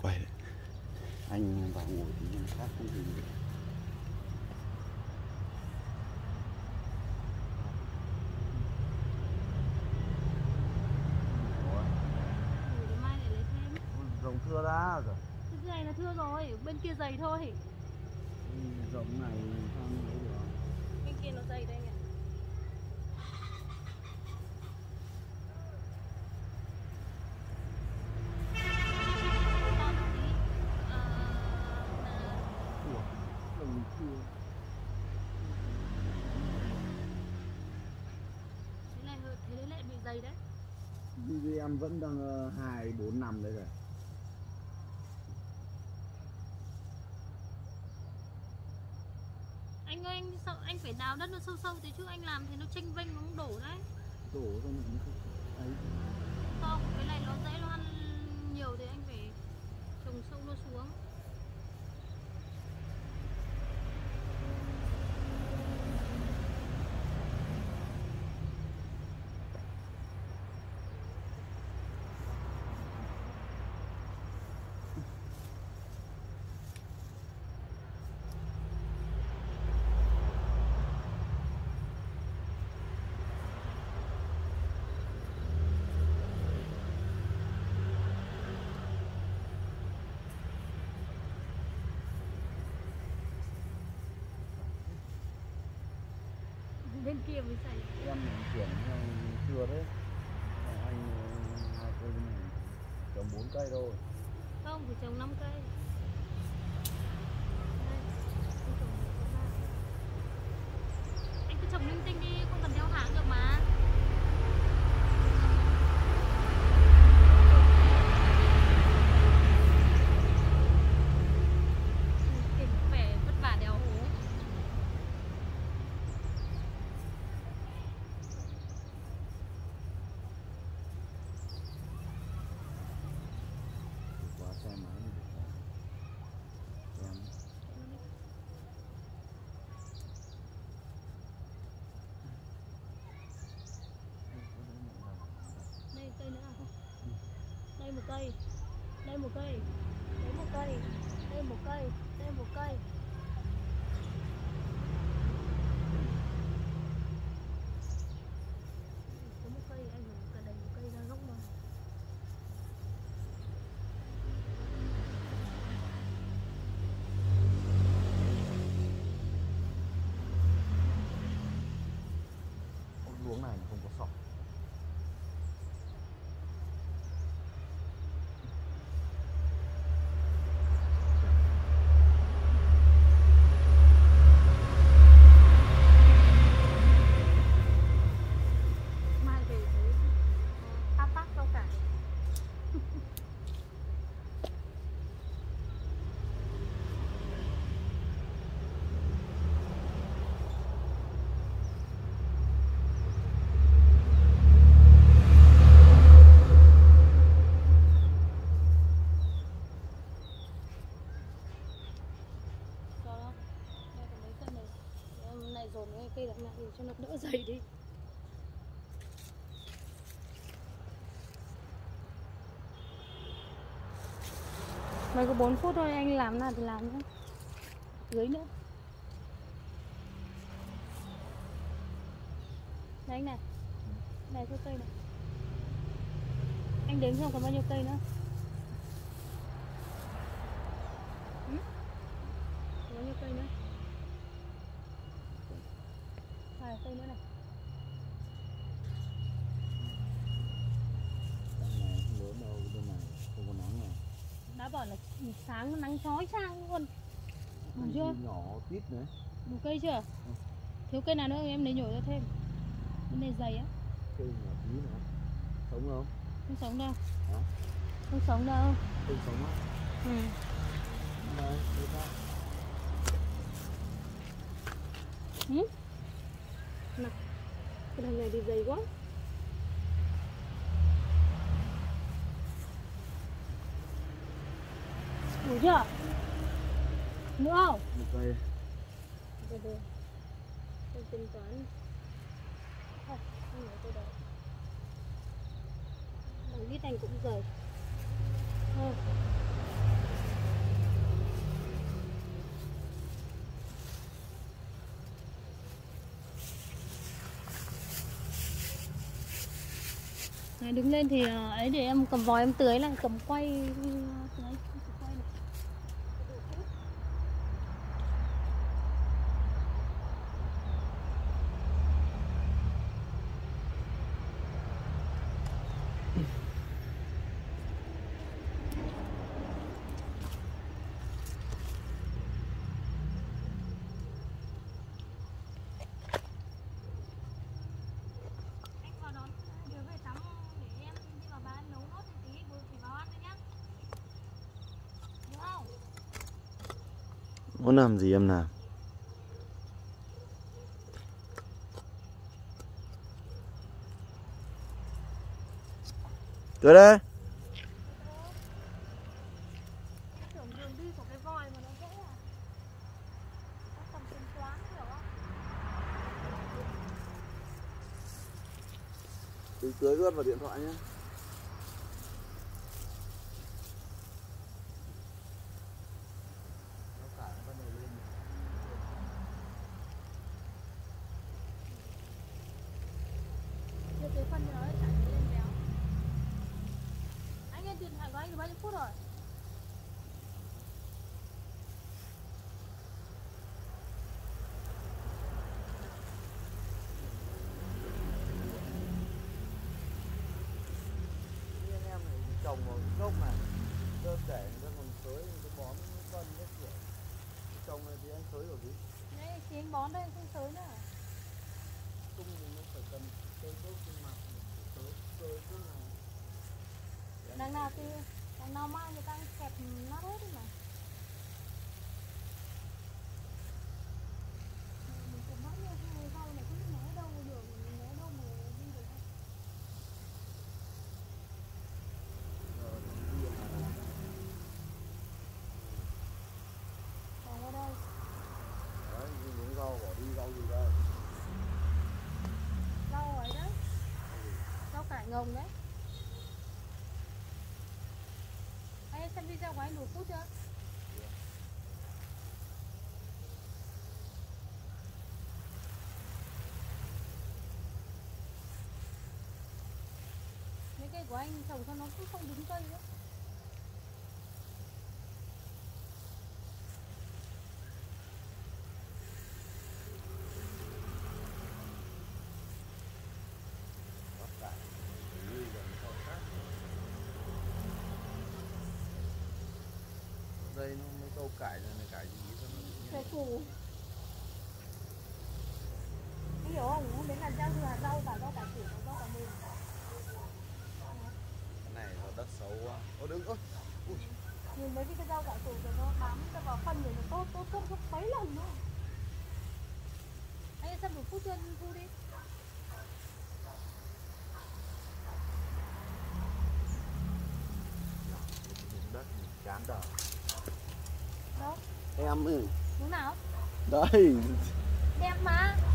quay đấy. Anh vào ngồi thì nhân khác không gì nữa. Mai lại lấy thêm. Rồng thưa ra rồi. Cái này là thưa rồi, bên kia dày thôi. Rồng này sao như thế được? Bên kia nó dày đây nhỉ. Rồng thưa. Thế đấy lại bị dày đấy. Vì em vẫn đang 2, 4, 5 đấy rồi. Anh ơi, anh sợ anh phải đào đất nó sâu sâu thế chứ anh làm thì nó chênh vênh nó cũng đổ đấy. Đổ ra mà nó ấy. Không, cái này nó dễ nó ăn nhiều thì anh phải trồng sâu nó xuống. Bên kia mới dày. Em chuyển theo chưa đấy. Anh hai cây này trồng 4 cây thôi. Không, phải trồng 5 cây. Anh cứ trồng linh tinh đi, không cần theo hãng được mà. Kể vẻ vất vả đèo hố. Quá xe máy này. Em Đây cây nữa à? Đây một cây. Đây một cây. Đấy một cây. Đây một cây. Đây một cây. Có một cây anh phải cả đầy một cây ra gốc mà. luống này không có sọc. Mai về thấy thao tác rau cải. Này dồn cái cây đằng này để cho nó đỡ dày đi. Mới có 4 phút thôi, anh làm nào thì làm nữa. Dưới nữa. Đây anh này. Này số cây này. Anh đếm xem còn bao nhiêu cây nữa. Còn bao nhiêu cây nữa? 2 cây nữa này. Bên này không lớn đâu, bên này không có nắng này. Đã bảo là sáng nắng chói chang luôn. Đủ chưa? Nhỏ tít đấy. Đủ cây chưa? Thiếu cây nào nữa em lấy nhổ ra thêm. Bên này dày á. Cây nhỏ tí nữa. Sống không? Không sống đâu. Hả? Không sống đâu. Không sống á? Ừ. Đây, đây ta. Ừ? Nào. Cái đằng này thì dày quá. Đủ chưa? Nữa không? Một cây. Được. Tôi tính toán. Thôi, không nói tôi đâu. Đằng đít anh cũng dày. Thôi. Này, đứng lên thì ấy để em cầm vòi em tưới lại, cầm quay tưới. Quay này. Anh vào đón đứa về tắm để em đi vào bán nấu nốt một tí rồi thì vào ăn thôi nhá. Đúng không? Muốn làm gì em làm. Tới đây. Tưởng đường đi của cái vòi mà nó dễ à? Nó cầm tính toán hiểu không? Đừng tưới ướt vào điện thoại nhé. Chưa tới phân nữa chả thấy lên béo. Anh nghe điện thoại của anh được bao nhiêu phút rồi? Anh em này trồng vào cái gốc này, đơn để người ta còn tưới cái bón phân hết kiểu. Trồng này thì anh tưới vào gì? Đấy, thì anh bón đây anh không tới nữa. Tung thì nó phải cần tưới tốt trên mặt, tưới tốt này. Đằng nào mai người ta kẹp nát hết đi mà. Mình cầm bắt như hai rau này cứ né đâu được, né đâu mà đi được không? Còn ở đây. Đấy, những rau bỏ đi, rau gì đây? Rau ấy đấy. Rau cải ngồng đấy. Anh xem video của anh đủ phút chưa? Mấy cây của anh trồng cho nó cũng không đứng cây đấy. Đây nó mấy câu cải này cải gì cho nó Cải củ. Anh hiểu không? Hôm đến là rau cả rau cải củ, rau cải mùi. cái này nó đất xấu quá. Ô đứng ơi. Ui. Nhìn mấy cái rau cải củ rồi nó bám cho vào phân rồi nó tốt gấp mấy lần nữa. Anh xem đủ phút chưa thu đi. Đất chán đời. Đâu? Em ơi. Lúc nào? Đây. Đẹp mà.